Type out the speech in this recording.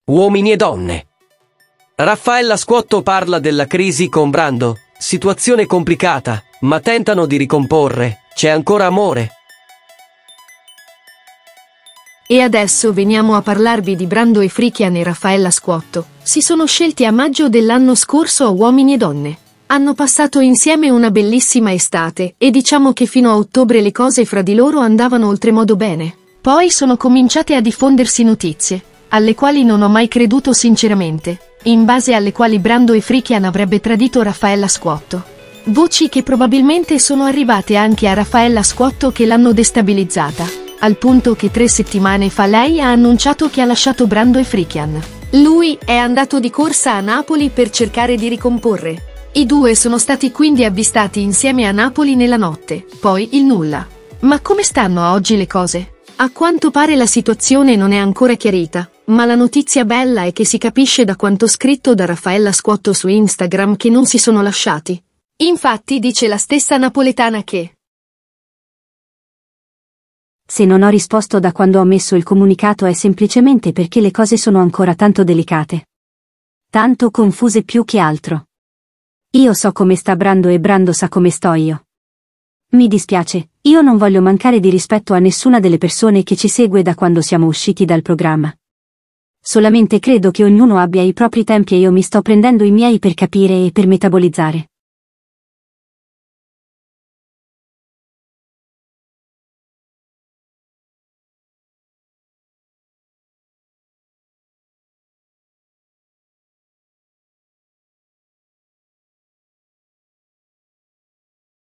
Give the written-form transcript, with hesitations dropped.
Uomini e donne. Raffaella Squotto parla della crisi con Brando. Situazione complicata, ma tentano di ricomporre. C'è ancora amore. E adesso veniamo a parlarvi di Brando e Frikian e Raffaella Squotto. Si sono scelti a maggio dell'anno scorso a Uomini e Donne. Hanno passato insieme una bellissima estate e diciamo che fino a ottobre le cose fra di loro andavano oltremodo bene. Poi sono cominciate a diffondersi notizie, alle quali non ho mai creduto sinceramente, in base alle quali Brando e Frikian avrebbe tradito Raffaella Squotto. Voci che probabilmente sono arrivate anche a Raffaella Squotto che l'hanno destabilizzata, al punto che 3 settimane fa lei ha annunciato che ha lasciato Brando e Frikian. Lui è andato di corsa a Napoli per cercare di ricomporre. I due sono stati quindi avvistati insieme a Napoli nella notte, poi il nulla. Ma come stanno oggi le cose? A quanto pare la situazione non è ancora chiarita, ma la notizia bella è che si capisce da quanto scritto da Raffaella Squotto su Instagram che non si sono lasciati. Infatti dice la stessa napoletana che se non ho risposto da quando ho messo il comunicato è semplicemente perché le cose sono ancora tanto delicate. Tanto confuse più che altro. Io so come sta Brando e Brando sa come sto io. Mi dispiace, io non voglio mancare di rispetto a nessuna delle persone che ci segue da quando siamo usciti dal programma. Solamente credo che ognuno abbia i propri tempi e io mi sto prendendo i miei per capire e per metabolizzare.